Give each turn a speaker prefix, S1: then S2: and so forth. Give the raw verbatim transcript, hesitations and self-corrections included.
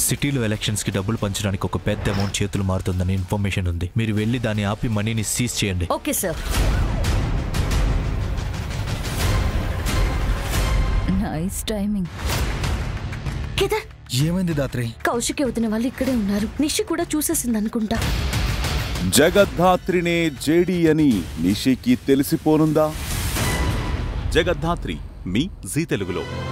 S1: సిటీలో ఎలక్షన్స్ కి డబ్బులు పంచడానికి ఒక పెద్ద అమౌంట్ చేతులు మారుతుందని ఇన్ఫర్మేషన్ ఉంది. మీరు వెళ్ళి దాన్ని ఆపి మనీని సీజ్ చేయండి.
S2: Okay sir. Nice timing. Kedar,
S3: ఏమైంది దాత్రి?
S2: కౌశిక్ వదిన వాళ్ళు ఇక్కడే ఉన్నారు. నిషి కూడా చూసేసింది అనుకుంటా.
S4: జగద్ధాత్రినే జేడీ అని నిషికి తెలిసిపోనుందా?
S5: జగద్ధాత్రి మీ జీ తెలుగులో.